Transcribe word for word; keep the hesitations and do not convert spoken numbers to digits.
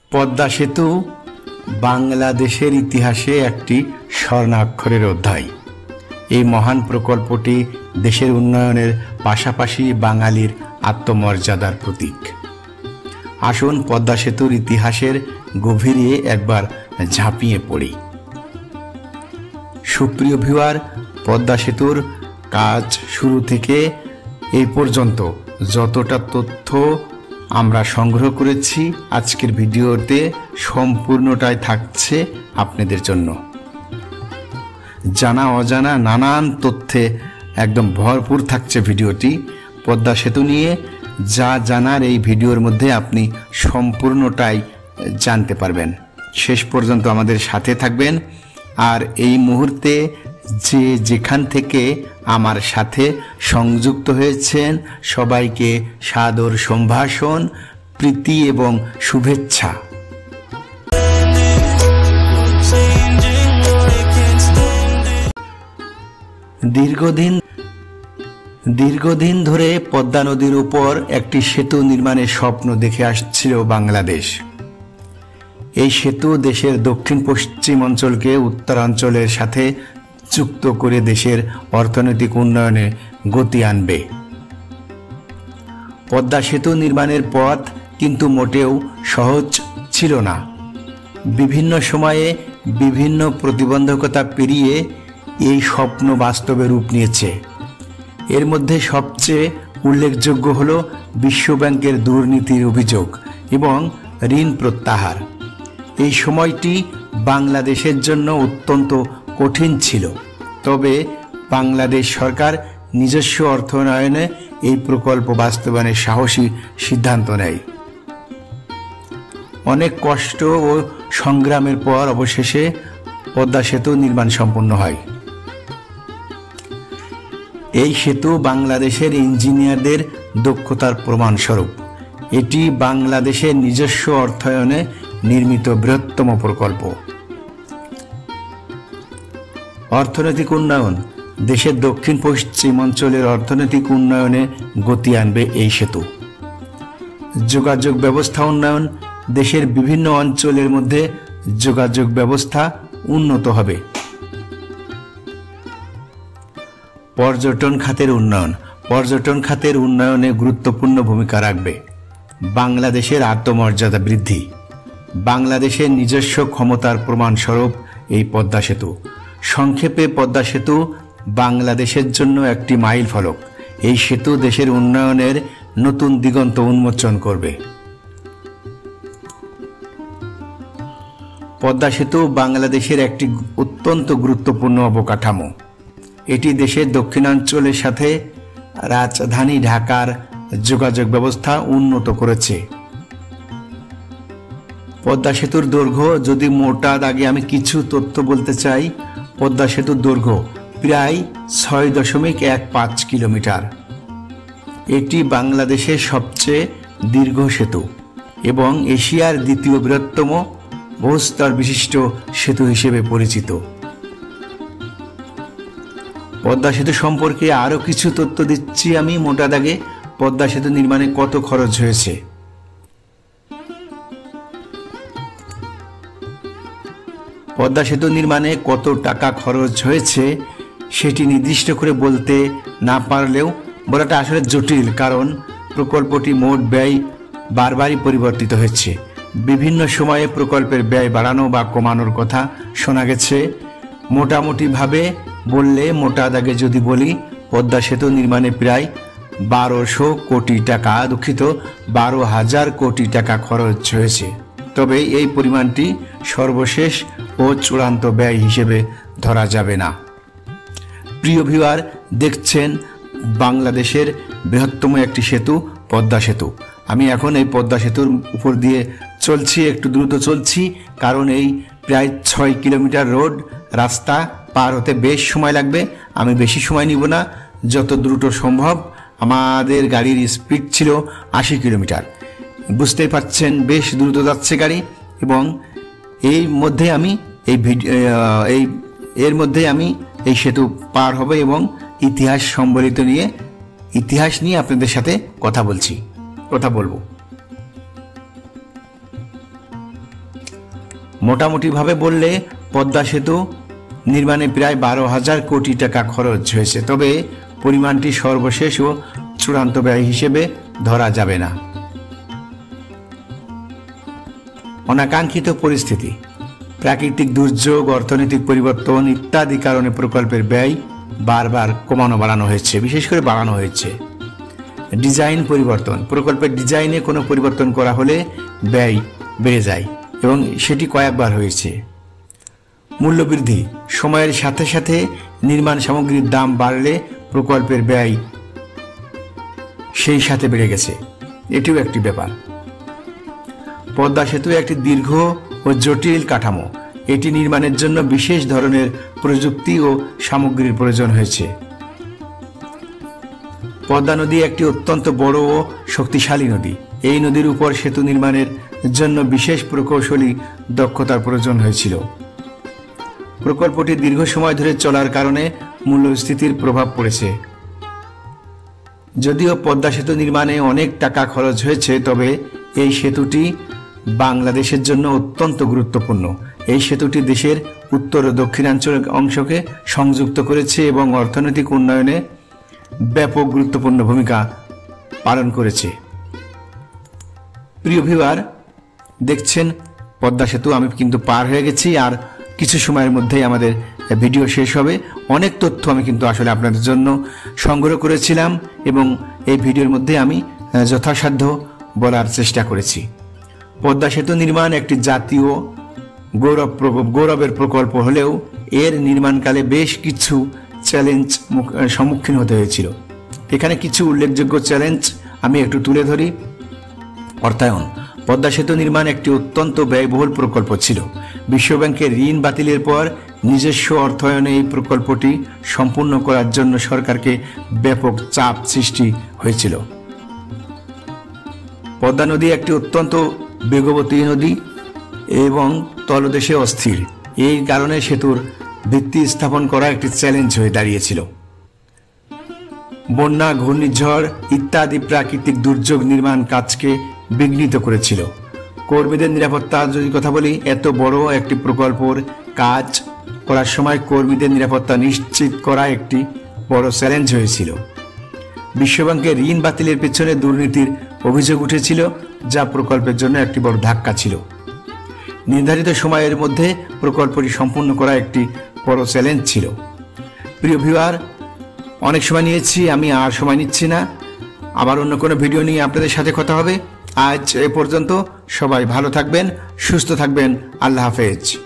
পদ্মা সেতু বাংলাদেশের ইতিহাসে একটি স্বর্ণাক্ষরের অধ্যায়। এই মহান প্রকল্পটি দেশের উন্নয়নের পাশাপাশি বাঙালির আত্মমর্যাদার প্রতীক। আসুন পদ্মা সেতুর ইতিহাসের গভীরে একবার ঝাঁপিয়ে পড়ি। সুপ্রিয় ভিউয়ার, পদ্মা সেতুর কাজ শুরু থেকে এই পর্যন্ত যতটা তথ্য আমরা সংগ্রহ করেছি, আজকের ভিডিওতে সম্পূর্ণটাই থাকছে আপনাদের জন্য। জানা অজানা নানান তথ্যে একদম ভরপুর থাকছে ভিডিওটি। পদ্মা সেতু নিয়ে যা জানার এই ভিডিওর মধ্যে আপনি সম্পূর্ণটাই জানতে পারবেন। শেষ পর্যন্ত আমাদের সাথে থাকবেন। আর এই মুহূর্তে যে যেখান থেকে আমার সাথে সংযুক্ত হয়েছেন সবাইকে সাদর সম্ভাষণ, প্রীতি এবং শুভেচ্ছা। দীর্ঘদিন দীর্ঘদিন ধরে পদ্মা নদীর উপর একটি সেতু নির্মাণের স্বপ্ন দেখে আসছিল বাংলাদেশ। এই সেতু দেশের দক্ষিণ পশ্চিম অঞ্চলকে উত্তরাঞ্চলের সাথে যুক্ত করে দেশের অর্থনৈতিক উন্নয়নে গতি আনবে। পদ্মা সেতু নির্মাণের পথ কিন্তু মোটেও সহজ ছিল না। বিভিন্ন সময়ে বিভিন্ন প্রতিবন্ধকতা পেরিয়ে এই স্বপ্ন বাস্তবে রূপ নিয়েছে। এর মধ্যে সবচেয়ে উল্লেখযোগ্য হল বিশ্বব্যাংকের দুর্নীতির অভিযোগ এবং ঋণ প্রত্যাহার। এই সময়টি বাংলাদেশের জন্য অত্যন্ত কঠিন ছিল, তবে বাংলাদেশ সরকার নিজস্ব অর্থায়নে এই প্রকল্প বাস্তবায়নের সাহসী সিদ্ধান্ত নেয়। অনেক কষ্ট ও সংগ্রামের পর অবশেষে পদ্মা সেতু নির্মাণ সম্পন্ন হয়। এই সেতু বাংলাদেশের ইঞ্জিনিয়ারদের দক্ষতার প্রমাণস্বরূপ। এটি বাংলাদেশের নিজস্ব অর্থায়নে নির্মিত বৃহত্তম প্রকল্প। অর্থনৈতিক উন্নয়ন। দেশের দক্ষিণ পশ্চিম অঞ্চলের অর্থনৈতিক উন্নয়নে গতি আনবে এই সেতু। যোগাযোগ ব্যবস্থা উন্নয়ন। দেশের বিভিন্ন অঞ্চলের মধ্যে যোগাযোগ ব্যবস্থা উন্নত হবে। পর্যটন খাতের উন্নয়ন। পর্যটন খাতের উন্নয়নে গুরুত্বপূর্ণ ভূমিকা রাখবে। বাংলাদেশের আত্মমর্যাদা বৃদ্ধি। বাংলাদেশের নিজস্ব ক্ষমতার প্রমাণস্বরূপ এই পদ্মা সেতু। সংক্ষেপে, পদ্মা সেতু বাংলাদেশের জন্য একটি মাইল ফলক। এই সেতু দেশের উন্নয়নের নতুন দিগন্ত উন্মোচন করবে। পদ্মা সেতু বাংলাদেশের একটি অত্যন্ত গুরুত্বপূর্ণ অবকাঠামো। এটি দেশের দক্ষিণাঞ্চলের সাথে রাজধানী ঢাকার যোগাযোগ ব্যবস্থা উন্নত করেছে। পদ্মা সেতুর দৈর্ঘ্য, যদি মোটা দাগে আমি কিছু তথ্য বলতে চাই, পদ্মা সেতুর দৈর্ঘ্য প্রায় ছয় দশমিক এক পাঁচ কিলোমিটার। এটি বাংলাদেশের সবচেয়ে দীর্ঘ সেতু এবং এশিয়ার দ্বিতীয় বৃহত্তম বহুস্তর বিশিষ্ট সেতু হিসেবে পরিচিত। পদ্মা সেতু সম্পর্কে আরও কিছু তথ্য দিচ্ছি আমি মোটা দাগে। পদ্মা সেতু নির্মাণে কত খরচ হয়েছে। পদ্মা সেতু নির্মাণে কত টাকা খরচ হয়েছে সেটি নির্দিষ্ট করে বলতে না পারলেও বলাটা আসলে জটিল, কারণ প্রকল্পটি মোট ব্যয় বারবারই পরিবর্তিত হয়েছে। বিভিন্ন সময়ে প্রকল্পের ব্যয় বাড়ানো বা কমানোর কথা শোনা গেছে। মোটামুটিভাবে বললে, মোটা দাগে যদি বলি, পদ্মা সেতু নির্মাণে প্রায় বারোশো কোটি টাকা দুঃখিত বারো হাজার কোটি টাকা খরচ হয়েছে। তবে এই পরিমাণটি সর্বশেষ ও চূড়ান্ত ব্যয় হিসেবে ধরা যাবে না। প্রিয় ভিউয়ার, দেখছেন বাংলাদেশের বৃহত্তম একটি সেতু, পদ্মা সেতু। আমি এখন এই পদ্মা সেতুর উপর দিয়ে চলছি, একটু দ্রুত চলছি, কারণ এই প্রায় ছয় কিলোমিটার রোড রাস্তা পার হতে বেশ সময় লাগবে। আমি বেশি সময় নিব না, যত দ্রুত সম্ভব। আমাদের গাড়ির স্পিড ছিল আশি কিলোমিটার। বুঝতেই পারছেন বেশ দ্রুত যাচ্ছে গাড়ি। এবং এই মধ্যে আমি এই ভিডিও এই এর মধ্যে আমি এই সেতু পার হব এবং ইতিহাস সম্বলিত নিয়ে ইতিহাস নিয়ে আপনাদের সাথে কথা বলছি কথা বলবো। মোটামুটিভাবে বললে পদ্মা সেতু নির্মাণে প্রায় বারো হাজার কোটি টাকা খরচ হয়েছে, তবে পরিমাণটি সর্বশেষ ও চূড়ান্ত ব্যয় হিসেবে ধরা যাবে না। অনাকাঙ্ক্ষিত পরিস্থিতি, প্রাকৃতিক দুর্যোগ, অর্থনৈতিক পরিবর্তন ইত্যাদি কারণে প্রকল্পের ব্যয় বারবার কমানো বাড়ানো হয়েছে, বিশেষ করে বাড়ানো হয়েছে। ডিজাইন পরিবর্তন, প্রকল্পের ডিজাইনে কোনো পরিবর্তন করা হলে ব্যয় বেড়ে যায় এবং সেটি কয়েকবার হয়েছে। মূল্যবৃদ্ধি, সময়ের সাথে সাথে নির্মাণ সামগ্রীর দাম বাড়লে প্রকল্পের ব্যয় সেই সাথে বেড়ে গেছে, এটিও একটি ব্যাপার। পদ্মা সেতু একটি দীর্ঘ ও জটিল কাঠামো, এটি নির্মাণের জন্য বিশেষ ধরনের প্রযুক্তি ও সামগ্রীর প্রয়োজন হয়েছে। পদ্মা নদী একটি অত্যন্ত বড় ও শক্তিশালী নদী, এই নদীর উপর সেতু নির্মাণের জন্য বিশেষ প্রকৌশলী দক্ষতার প্রয়োজন হয়েছিল। প্রকল্পটি দীর্ঘ সময় ধরে চলার কারণে মূল্যস্ফীতির প্রভাব পড়েছে। যদিও পদ্মা সেতু নির্মাণে অনেক টাকা খরচ হয়েছে, তবে এই সেতুটি বাংলাদেশের জন্য অত্যন্ত গুরুত্বপূর্ণ। এই সেতুটি দেশের উত্তর ও দক্ষিণাঞ্চল অংশকে সংযুক্ত করেছে এবং অর্থনৈতিক উন্নয়নে ব্যাপক গুরুত্বপূর্ণ ভূমিকা পালন করেছে। প্রিয় ভিউয়ার, দেখছেন পদ্মা সেতু, আমি কিন্তু পার হয়ে গেছি, আর কিছু সময়ের মধ্যেই আমাদের ভিডিও শেষ হবে। অনেক তথ্য আমি কিন্তু আসলে আপনাদের জন্য সংগ্রহ করেছিলাম এবং এই ভিডিওর মধ্যে আমি যথাসাধ্য বলার চেষ্টা করেছি। পদ্মা সেতু নির্মাণ একটি জাতীয় গৌরব গৌরবের প্রকল্প হলেও এর নির্মাণকালে বেশ কিছু চ্যালেঞ্জ সম্মুখীন হতে হয়েছিল। এখানে কিছু উল্লেখযোগ্য চ্যালেঞ্জ আমি একটু তুলে ধরি। অর্থায়ন, পদ্মা সেতু নির্মাণ একটি অত্যন্ত ব্যয়বহুল প্রকল্প ছিল। বিশ্বব্যাংকের ঋণ বাতিলের পর নিজস্ব অর্থায়নে এই প্রকল্পটি সম্পূর্ণ করার জন্য সরকারকে ব্যাপক চাপ সৃষ্টি হয়েছিল। পদ্মা নদী একটি অত্যন্ত বেগবতী নদী এবং তলদেশে অস্থির, এই কারণে সেতুর ভিত্তি স্থাপন করা একটি চ্যালেঞ্জ হয়ে দাঁড়িয়েছিল। বন্যা, ঘূর্ণিঝড় ইত্যাদি প্রাকৃতিক দুর্যোগ নির্মাণ কাজকে বিঘ্নিত করেছিল। কর্মীদের নিরাপত্তা যদি কথা বলি, এত বড় একটি প্রকল্পের কাজ করার সময় কর্মীদের নিরাপত্তা নিশ্চিত করা একটি বড় চ্যালেঞ্জ হয়েছিল। বিশ্বব্যাংকের ঋণ বাতিলের পেছনে দুর্নীতির অভিযোগ উঠেছিল, যা প্রকল্পের জন্য একটি বড় ধাক্কা ছিল। নির্ধারিত সময়ের মধ্যে প্রকল্পটি সম্পূর্ণ করা একটি বড় চ্যালেঞ্জ ছিল। প্রিয় ভিউয়ার, অনেক সময় নিয়েছি, আমি আর সময় নিচ্ছি না, আবার অন্য কোনো ভিডিও নিয়ে আপনাদের সাথে কথা হবে। আজ এ পর্যন্ত, সবাই ভালো থাকবেন, সুস্থ থাকবেন, আল্লাহ হাফেজ।